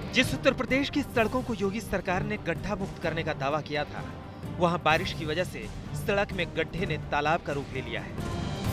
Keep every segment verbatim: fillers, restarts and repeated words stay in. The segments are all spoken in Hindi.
जिस उत्तर प्रदेश की सड़कों को योगी सरकार ने गड्ढा मुक्त करने का दावा किया था, वहां बारिश की वजह से सड़क में गड्ढे ने तालाब का रूप ले लिया है।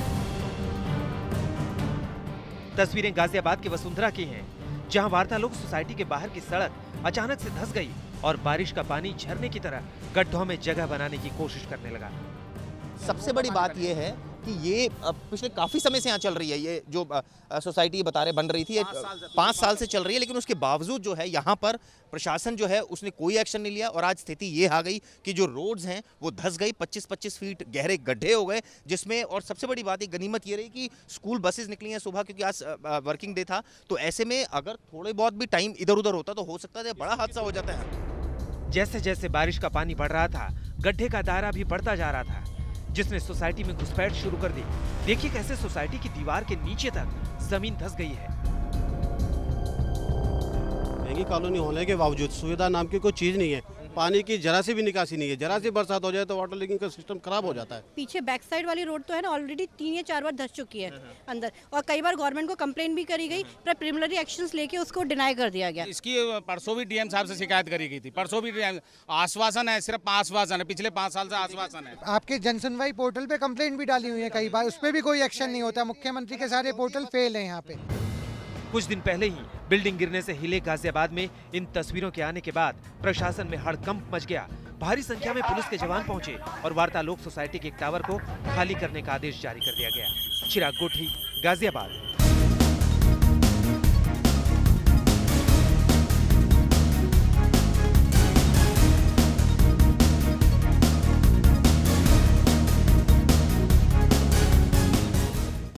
तस्वीरें गाजियाबाद के वसुंधरा की हैं, जहां वार्तालोक सोसाइटी के बाहर की सड़क अचानक से धंस गई और बारिश का पानी झरने की तरह गड्ढों में जगह बनाने की कोशिश करने लगा। सबसे बड़ी बात यह है कि ये पिछले काफ़ी समय से यहाँ चल रही है, ये जो सोसाइटी बता रहे बन रही थी, पाँच साल से चल रही है, लेकिन उसके बावजूद जो है यहाँ पर प्रशासन जो है उसने कोई एक्शन नहीं लिया। और आज स्थिति ये आ गई कि जो रोड्स हैं वो धंस गई, पच्चीस पच्चीस फीट गहरे गड्ढे हो गए, जिसमें और सबसे बड़ी बात, गनीमत ये रही कि स्कूल बसेस निकली हैं सुबह, क्योंकि आज वर्किंग डे था। तो ऐसे में अगर थोड़े बहुत भी टाइम इधर उधर होता तो हो सकता है बड़ा हादसा हो जाता है। जैसे जैसे बारिश का पानी बढ़ रहा था, गड्ढे का दायरा भी बढ़ता जा रहा था, जिसने सोसाइटी में घुसपैठ शुरू कर दी। देखिए कैसे सोसाइटी की दीवार के नीचे तक जमीन धंस गई है। महंगी कॉलोनी होने के बावजूद सुविधा नाम की कोई चीज नहीं है, पानी की जरा से भी निकासी नहीं है। जरा सी बरसात हो जाए तो वाटर लीकिंग का सिस्टम खराब हो जाता है। पीछे बैक साइड वाली रोड तो है ना, ऑलरेडी तीन या चार बार धंस चुकी है अंदर, और कई बार गवर्नमेंट को कंप्लेंट भी करी गई, पर प्रिलिमिनरी एक्शंस लेके उसको डिनाई कर दिया गया। इसकी परसों भी डीएम साहब से शिकायत करी गई थी, परसों भी आश्वासन है, सिर्फ आश्वासन है, पिछले पाँच साल से आश्वासन है। आपके जनसुनवाई पोर्टल पे कंप्लेंट भी डाली हुई है कई बार, उस पर भी कोई एक्शन नहीं होता। मुख्यमंत्री के सारे पोर्टल फेल है यहाँ पे। कुछ दिन पहले ही बिल्डिंग गिरने से हिले गाजियाबाद में इन तस्वीरों के आने के बाद प्रशासन में हड़कंप मच गया। भारी संख्या में पुलिस के जवान पहुंचे और वार्तालोक सोसाइटी के एक टावर को खाली करने का आदेश जारी कर दिया गया। चिराग गोठी, गाजियाबाद।